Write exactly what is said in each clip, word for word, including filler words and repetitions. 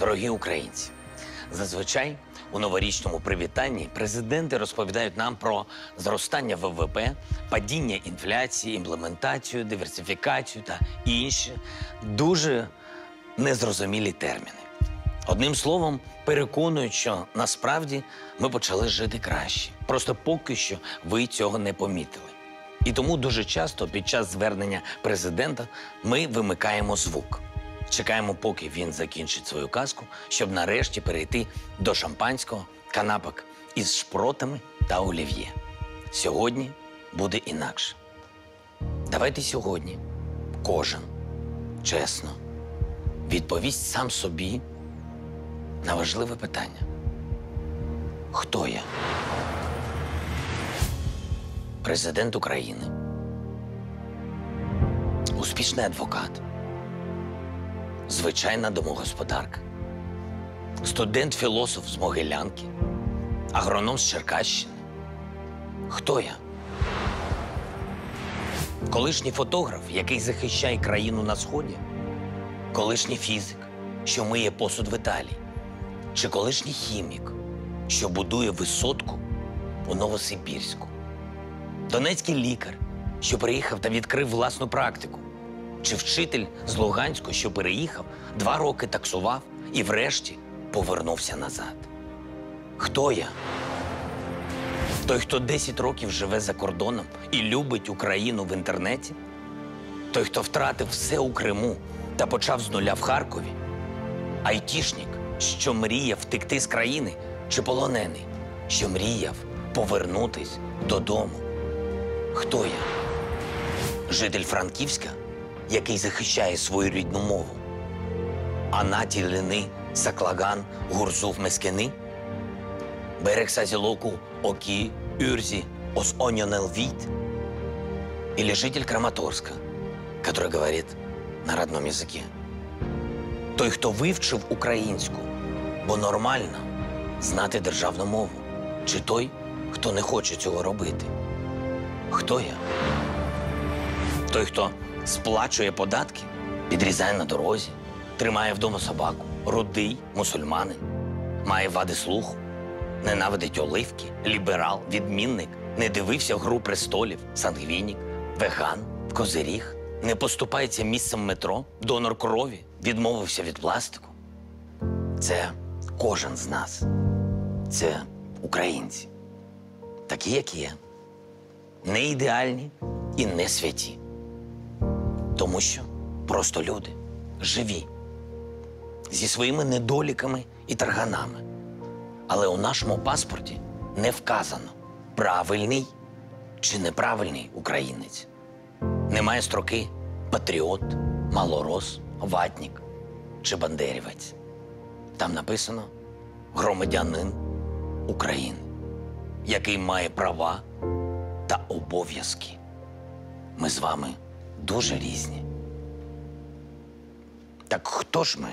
Дорогі українці, зазвичай у новорічному привітанні президенти розповідають нам про зростання В В П, падіння інфляції, імплементацію, диверсифікацію та інші дуже незрозумілі терміни. Одним словом, переконують, що насправді ми почали жити краще. Просто поки що ви цього не помітили. І тому дуже часто під час звернення президента ми вимикаємо звук. Чекаємо, поки він закінчить свою казку, щоб нарешті перейти до шампанського, канапок із шпротами та олів'є. Сьогодні буде інакше. Давайте сьогодні кожен чесно відповість сам собі на важливе питання. Хто я? Президент України. Успішний адвокат. Звичайна домогосподарка. Студент-філософ з Могилянки. Агроном з Черкащини. Хто я? Колишній фотограф, який захищає країну на Сході? Колишній фізик, що миє посуд в Італії? Чи колишній хімік, що будує висотку у Новосибірську? Донецький лікар, що приїхав та відкрив власну практику? Чи вчитель з Луганську, що переїхав, два роки таксував і врешті повернувся назад? Хто я? Той, хто десять років живе за кордоном і любить Україну в інтернеті? Той, хто втратив все у Криму та почав з нуля в Харкові? Айтішник, що мріяв втекти з країни? Чи полонений, що мріяв повернутись додому? Хто я? Житель Франківська, який захищає свою рідну мову? Анаті Лини, Саклаган, Гурзуф Мескени? Берег Сазілоку, Оки, Юрзи, Ос-Оньонел Вит? Или житель Краматорска, который говорит на родном языке? Той, хто вивчив українську, бо нормально знати державну мову? Чи той, хто не хоче цього робити? Хто я? Той, хто сплачує податки, підрізає на дорозі, тримає вдома собаку, рудий, мусульманин, має вади слуху, ненавидить оливки, ліберал, відмінник, не дивився «Гру престолів», сангвінік, веган, козиріг, не поступається місцем метро, донор крові, відмовився від пластику. Це кожен з нас. Це українці. Такі, як є. Не ідеальні і не святі. Тому що просто люди, живі, зі своїми недоліками і тарганами. Але у нашому паспорті не вказано, правильний чи неправильний українець. Немає строки патріот, малорос, ватнік чи бандерівець. Там написано громадянин України, який має права та обов'язки. Ми з вами дуже різні. Так хто ж ми?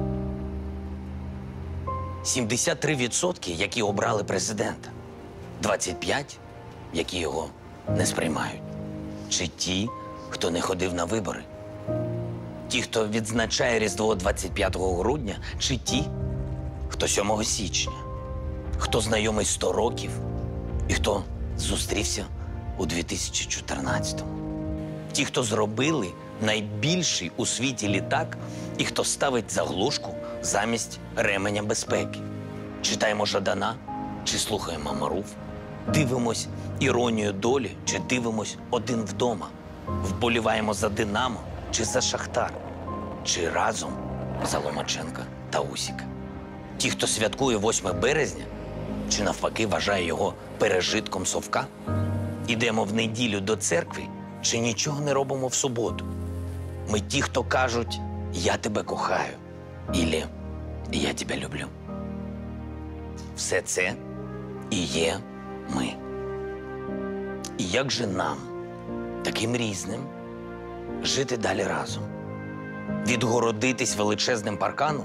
сімдесят три відсотки, які обрали президента. двадцять п'ять, які його не сприймають. Чи ті, хто не ходив на вибори? Ті, хто відзначає Різдво двадцять п'ятого грудня, чи ті, хто сьомого січня? Хто знайомий сто років і хто зустрівся у дві тисячі чотирнадцятому? Ті, хто зробили найбільший у світі літак і хто ставить заглушку замість ременя безпеки? Читаємо Жадана чи слухаємо Маруф? Дивимось «Іронію долі» чи дивимось «Один вдома»? Вболіваємо за «Динамо» чи за «Шахтар»? Чи разом за Ломаченка та Усіка? Ті, хто святкує восьме березня, чи навпаки вважає його пережитком совка? Ідемо в неділю до церкви, чи нічого не робимо в суботу? Ми ті, хто кажуть «Я тебе кохаю» ілі «Я тебе люблю». Все це і є ми. І як же нам, таким різним, жити далі разом? Відгородитись величезним парканом?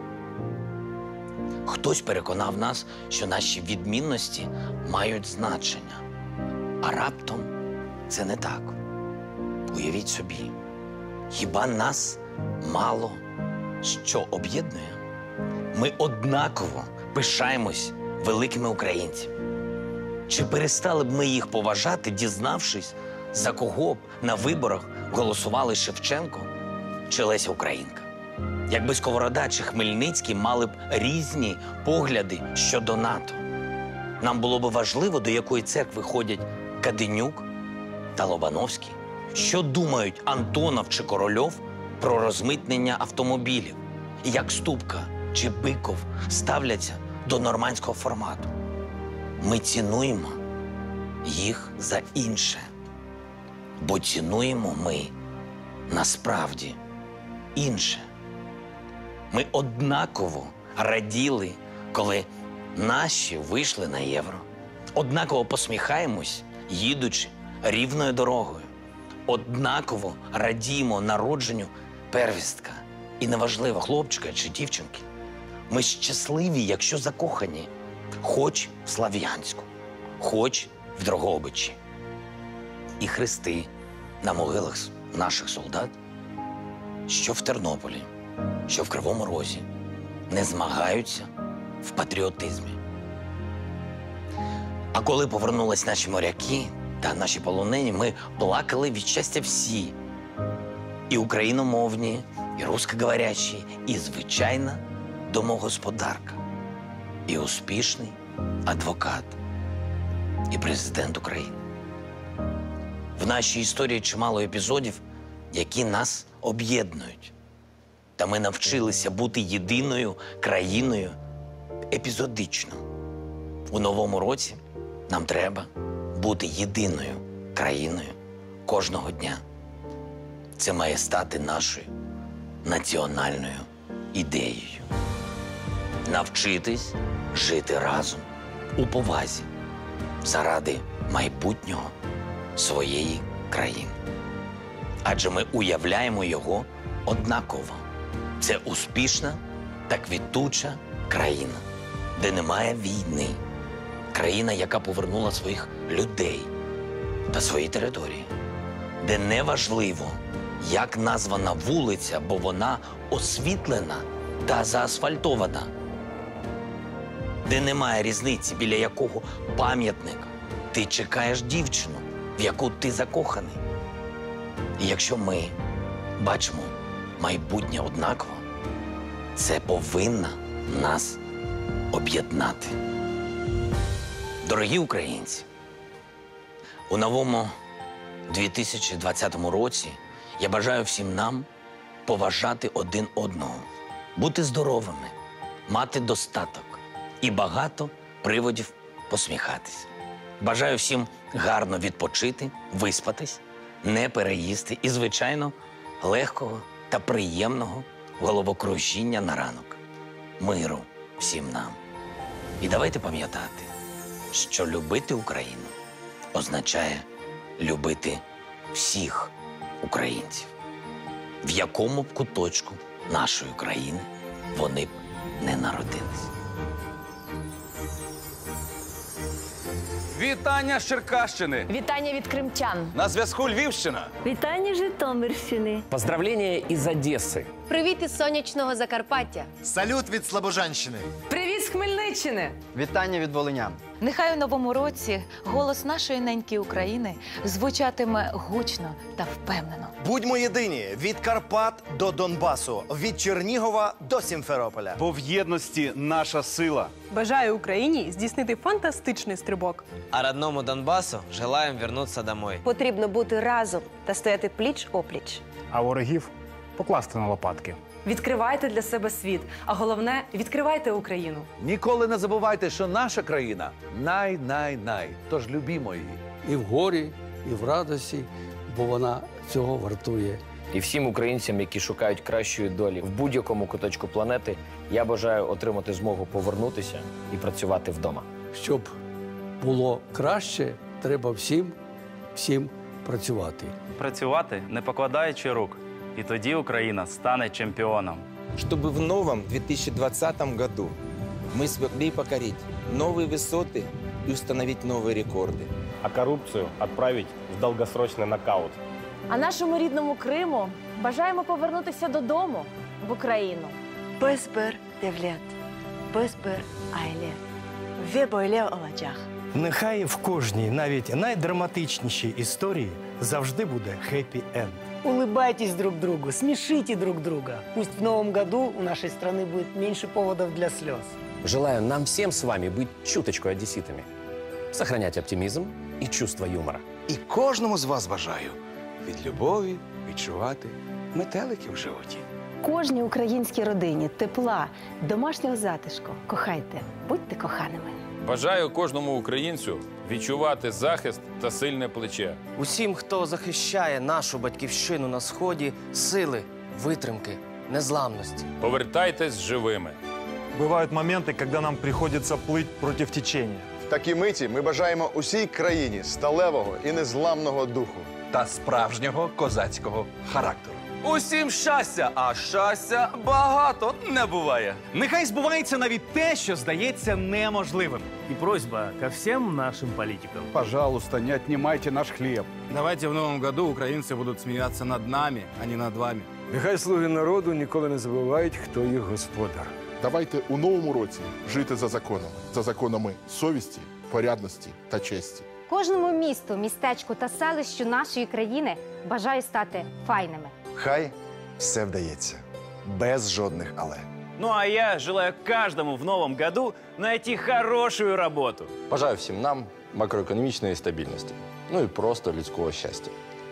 Хтось переконав нас, що наші відмінності мають значення. А раптом це не так. Уявіть собі, хіба нас мало що об'єднує? Ми однаково пишаємось великими українцями. Чи перестали б ми їх поважати, дізнавшись, за кого б на виборах голосували Шевченко чи Леся Українка? Якби Сковорода чи Хмельницький мали б різні погляди щодо НАТО. Нам було б важливо, до якої церкви ходять Каденюк та Лобановський. Що думають Антонов чи Корольов про розмитнення автомобілів? І як Ступка чи Биков ставляться до нормандського формату? Ми цінуємо їх за інше. Бо цінуємо ми насправді інше. Ми однаково раділи, коли наші вийшли на євро. Однаково посміхаємось, їдучи рівною дорогою. Однаково радіємо народженню первістка. І неважливо, хлопчика чи дівчинки. Ми щасливі, якщо закохані. Хоч в Слов'янську, хоч в Дрогобичі. І хрести на могилах наших солдат, що в Тернополі, що в Кривому Розі, не змагаються в патріотизмі. А коли повернулись наші моряки та наші полонені, ми плакали від щастя всі. І україномовні, і рускоговорячі, і звичайна домогосподарка, і успішний адвокат, і президент України. В нашій історії чимало епізодів, які нас об'єднують. Та ми навчилися бути єдиною країною епізодично. У новому році нам треба бути єдиною країною кожного дня. Це має стати нашою національною ідеєю. Навчитись жити разом у повазі заради майбутнього своєї країни. Адже ми уявляємо його однаково. Це успішна та квітуча країна, де немає війни. Країна, яка повернула своїх людей та свої території. Де не важливо, як названа вулиця, бо вона освітлена та заасфальтована. Де немає різниці, біля якого пам'ятника ти чекаєш дівчину, в яку ти закоханий. І якщо ми бачимо майбутнє однаково, це повинно нас об'єднати. Дорогі українці, у новому дві тисячі двадцятому році я бажаю всім нам поважати один одного, бути здоровими, мати достаток і багато приводів посміхатись. Бажаю всім гарно відпочити, виспатись, не переїсти і, звичайно, легкого та приємного головокружіння на ранок. Миру всім нам. І давайте пам'ятати, що любити Україну означає любити всіх українців. В якому б куточку нашої країни вони б не народились. Вітання з Черкащини! Вітання від кримчан. На зв'язку Львівщина! Вітання Житомирщини. Поздравления из Одессы. Привіт із сонячного Закарпаття. Салют від Слобожанщини. Привіт з Хмельниччини! Вітання від волинян. Нехай у новому році голос нашої неньки України звучатиме гучно та впевнено. Будьмо єдині від Карпат до Донбасу, від Чернігова до Сімферополя. Бо в єдності наша сила. Бажаю Україні здійснити фантастичний стрибок. А родному Донбасу желаем вернуться домой. Потрібно бути разом та стояти пліч-опліч. А ворогів покласти на лопатки. Відкривайте для себе світ, а головне – відкривайте Україну. Ніколи не забувайте, що наша країна най-най-най, тож любімо її. І в горі, і в радості, бо вона цього вартує. І всім українцям, які шукають кращої долі в будь-якому куточку планети, я бажаю отримати змогу повернутися і працювати вдома. Щоб було краще, треба всім, всім працювати. Працювати, не покладаючи рук. И тоді Украина станет чемпионом. Чтобы в новом две тысячи двадцатом году мы смогли покорить новые высоты и установить новые рекорды. А коррупцию отправить в долгосрочный нокаут. А нашому рідному Криму бажаємо повернутися додому, в Україну. Без бер devlet, bezber aile ve böyle olacak. Нехай в кожній, навіть найдраматичнішій історії завжди буде хеппі-енд. Улыбайтесь друг другу, смешите друг друга. Пусть в новом году у нашей страны будет меньше поводов для слез. Желаю нам всем с вами быть чуточку одесситами. Сохранять оптимизм и чувство юмора. І кожному з вас бажаю від любові відчувати метелики в животі. Кожній українській родині тепла, домашнього затишку. Кохайте, будьте коханими. Бажаю кожному українцю відчувати захист та сильне плече. Усім, хто захищає нашу батьківщину на Сході, сили, витримки, незламності. Повертайтесь живими. Бывают моменты, когда нам приходится плыть против течения. В такій миті ми бажаємо усій країні сталевого і незламного духу. Та справжнього козацького характеру. Усім щастя, а щастя багато не буває. Нехай збувається навіть те, що здається неможливим. И просьба ко всем нашим политикам. Пожалуйста, не отнимайте наш хлеб. Давайте в новом году украинцы будут смеяться над нами, а не над вами. Нехай слуги народу ніколи не забувають, хто їх господар. Давайте у новому році жити за законами, за законами совісті, порядності та честі. Кожному місту, містечку та селищу нашої країни бажаю стати файними. Хай все вдається. Без жодних «але». Ну а я желаю каждому в новом году найти хорошую работу. Бажаю всім нам макроекономічної стабільності. Ну і просто людського щастя.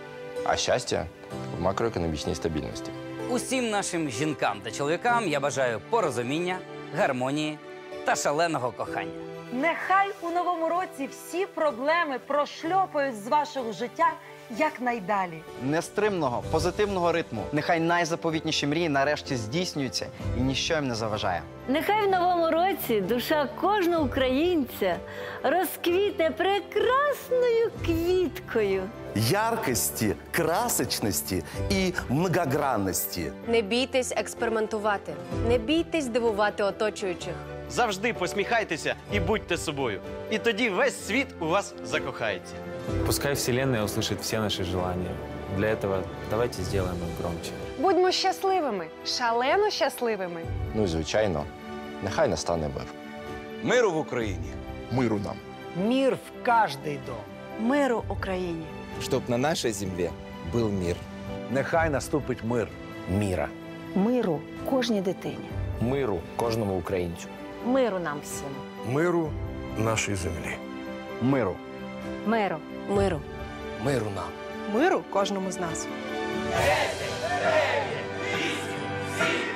А щастя в макроекономічній стабільності. Усім нашим жінкам та чоловікам я бажаю порозуміння, гармонії та шаленого кохання. Нехай у новому році всі проблеми прошльопають з вашого життя якнайдалі. Нестримного, позитивного ритму. Нехай найзаповітніші мрії нарешті здійснюються і ніщо їм не заважає. Нехай в новому році душа кожного українця розквітне прекрасною квіткою. Яркості, красочності і многогранності. Не бійтесь експериментувати, не бійтесь дивувати оточуючих. Завжди посміхайтеся і будьте собою. І тоді весь світ у вас закохається. Пускай Вселенная услышит все наши желания. Для этого давайте сделаем их громче. Будьмо щасливими, шалено щасливими. Ну і звичайно, нехай настане мир. Миру в Україні. Миру нам. Мир в каждый дом. Миру Україні. Щоб на нашій землі був мир. Нехай наступить мир. Міра. Миру кожній дитині. Миру кожному українцю. Миру нам всім. Миру нашій землі. Миру. Миру. Миру. Миру нам. Миру кожному з нас. десять, дев'ять, вісім, сім,